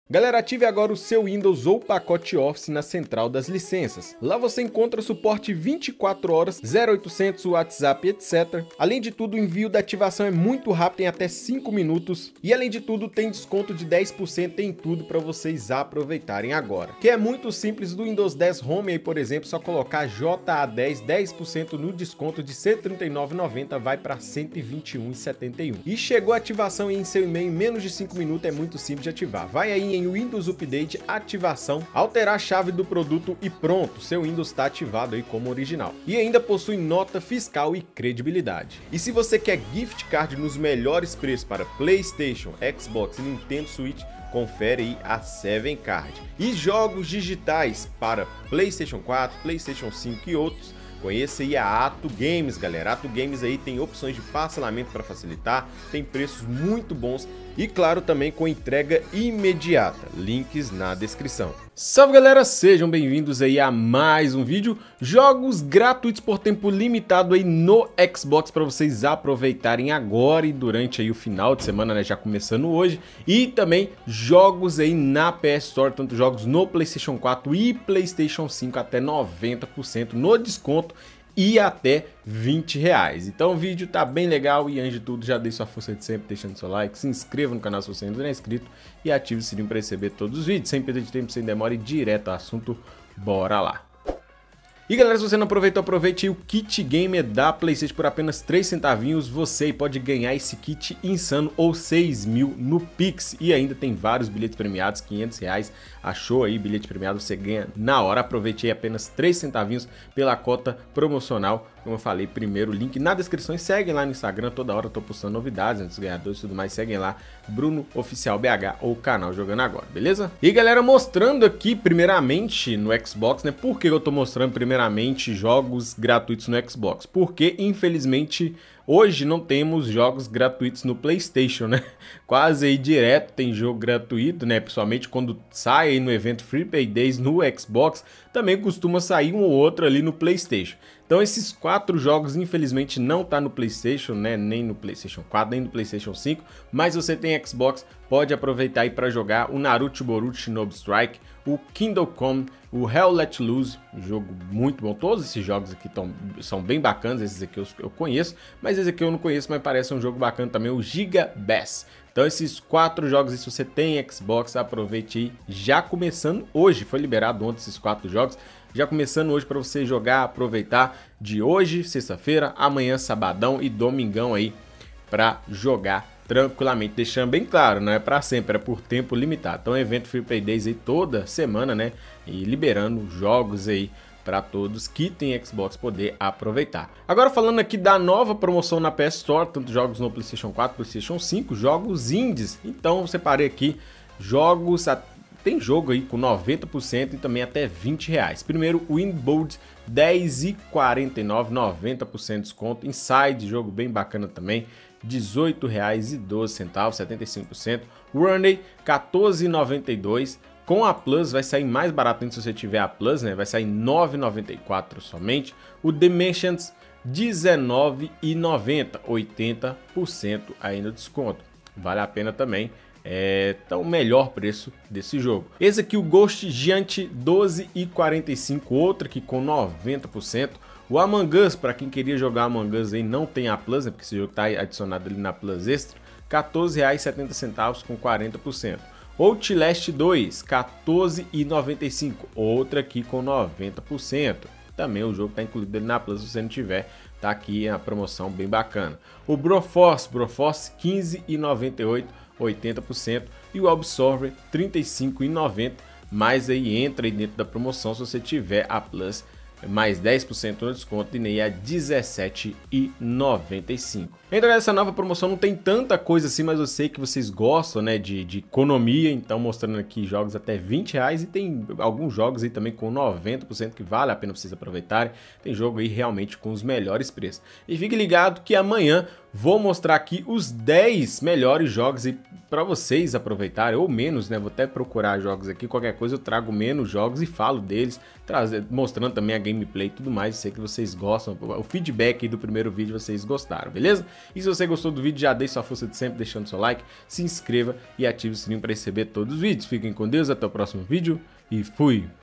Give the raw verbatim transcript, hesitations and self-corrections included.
Galera, ative agora o seu Windows ou pacote Office na central das licenças. Lá você encontra suporte vinte e quatro horas, zero oitocentos, WhatsApp, etcétera. Além de tudo, o envio da ativação é muito rápido, em até cinco minutos. E além de tudo, tem desconto de dez por cento em tudo para vocês aproveitarem agora. Que é muito simples, do Windows dez Home aí, por exemplo, só colocar J A dez, dez por cento no desconto de cento e trinta e nove reais e noventa centavos, vai para cento e vinte e um reais e setenta e um centavos. E chegou a ativação em seu e-mail em menos de cinco minutos, é muito simples de ativar. Vai aí em Windows Update, ativação, alterar a chave do produto e pronto, seu Windows está ativado aí como original. E ainda possui nota fiscal e credibilidade. E se você quer gift card nos melhores preços para PlayStation, Xbox e Nintendo Switch, confere aí a Seven Card. E jogos digitais para PlayStation quatro, PlayStation cinco e outros, conheça aí a Ato Games, galera. Ato Games aí tem opções de parcelamento para facilitar, tem preços muito bons e, claro, também com entrega imediata. Links na descrição. Salve, galera, sejam bem-vindos aí a mais um vídeo. Jogos gratuitos por tempo limitado aí no Xbox para vocês aproveitarem agora e durante aí o final de semana, né, já começando hoje. E também jogos aí na P S Store, tanto jogos no PlayStation quatro e PlayStation cinco até noventa por cento no desconto e até vinte reais. Então o vídeo tá bem legal e antes de tudo já dê sua força de sempre deixando seu like, se inscreva no canal se você ainda não é inscrito e ative o sininho para receber todos os vídeos, sem perder de tempo, sem demora e direto ao assunto, bora lá. E galera, se você não aproveitou, aproveite aí o kit gamer da PlayStation por apenas três centavinhos, você pode ganhar esse kit insano ou seis mil no Pix. E ainda tem vários bilhetes premiados, quinhentos reais, achou aí bilhete premiado, você ganha na hora. Aproveite aí apenas três centavinhos pela cota promocional, como eu falei, primeiro link na descrição e segue lá no Instagram, toda hora eu tô postando novidades dos ganhadores e tudo mais, seguem lá, Bruno Oficial B H ou canal Jogando Agora, beleza? E galera, mostrando aqui primeiramente no Xbox, né, por que eu tô mostrando primeiramente Primeiramente jogos gratuitos no Xbox, porque infelizmente hoje não temos jogos gratuitos no PlayStation, né? Quase aí direto tem jogo gratuito, né? Principalmente quando sai aí no evento Free Play Days no Xbox, também costuma sair um ou outro ali no PlayStation. Então esses quatro jogos infelizmente não tá no PlayStation, né? Nem no PlayStation quatro, nem no PlayStation cinco, mas você tem Xbox, pode aproveitar aí para jogar o Naruto Boruto Shinobi Strike, o Kingdom Come, o Hell Let Loose, um jogo muito bom. Todos esses jogos aqui tão, são bem bacanas, esses aqui eu, eu conheço, mas esse aqui eu não conheço, mas parece um jogo bacana também, o Giga Bass. Então esses quatro jogos, se você tem Xbox, aproveite aí, já começando hoje, foi liberado ontem esses quatro jogos, já começando hoje para você jogar, aproveitar de hoje, sexta-feira, amanhã, sabadão e domingão aí para jogar tranquilamente, deixando bem claro, não é para sempre, é por tempo limitado. Então evento Free Play Days aí toda semana, né, e liberando jogos aí para todos que tem Xbox poder aproveitar. Agora falando aqui da nova promoção na P S Store, tanto jogos no PlayStation quatro, PlayStation cinco, jogos indies. Então eu separei aqui jogos, tem jogo aí com noventa por cento e também até vinte reais. Primeiro, Windboard, dez reais e quarenta e nove centavos, noventa por cento de desconto. Inside, jogo bem bacana também, dezoito reais e doze centavos, setenta e cinco por cento. Running, quatorze reais e noventa e dois centavos. Com a Plus vai sair mais barato ainda se você tiver a Plus, né? Vai sair nove reais e noventa e quatro centavos somente. O Dimensions, dezenove reais e noventa centavos, oitenta por cento aí no desconto. Vale a pena também. É então o melhor preço desse jogo. Esse aqui, o Ghost Giant, doze reais e quarenta e cinco centavos, outro aqui com noventa por cento. O Among Us, para quem queria jogar Among Us aí, não tem a Plus, né? Porque esse jogo está adicionado ali na Plus Extra, quatorze reais e setenta centavos com quarenta por cento. Outlast dois, quatorze reais e noventa e cinco centavos, outra aqui com noventa por cento. Também o jogo está incluído ali na Plus, se você não tiver, tá aqui a promoção bem bacana. O Broforce, Broforce quinze reais e noventa e oito centavos, oitenta por cento. E o Absolver trinta e cinco reais e noventa centavos, mas aí entra aí dentro da promoção se você tiver a Plus, mais dez por cento no desconto e nem a dezessete reais e noventa e cinco centavos. Então essa nova promoção não tem tanta coisa assim, mas eu sei que vocês gostam, né, de, de economia, então mostrando aqui jogos até vinte reais e tem alguns jogos aí também com noventa por cento que vale a pena vocês aproveitarem. Tem jogo aí realmente com os melhores preços. E fique ligado que amanhã vou mostrar aqui os dez melhores jogos para vocês aproveitarem, ou menos, né? Vou até procurar jogos aqui, qualquer coisa eu trago menos jogos e falo deles, trazer, mostrando também a gameplay e tudo mais. Sei que vocês gostam, o feedback aí do primeiro vídeo vocês gostaram, beleza? E se você gostou do vídeo, já deixe sua força de sempre deixando seu like, se inscreva e ative o sininho para receber todos os vídeos. Fiquem com Deus, até o próximo vídeo e fui!